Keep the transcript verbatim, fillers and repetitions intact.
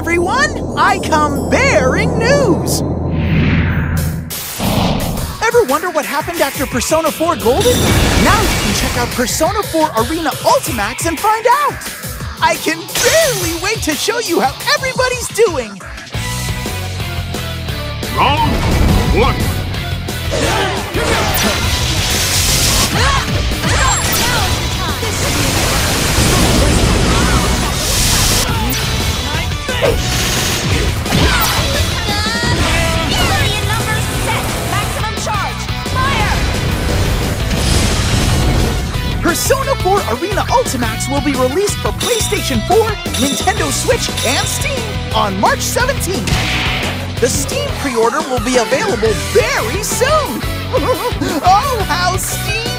everyone! I come bearing news! Ever wonder what happened after Persona four Golden? Now you can check out Persona four Arena Ultimax and find out! I can barely wait to show you how everybody's doing! Round one! Persona four Arena Ultimax will be released for PlayStation four, Nintendo Switch, and Steam on March seventeenth. The Steam pre-order will be available very soon! Oh, how Steam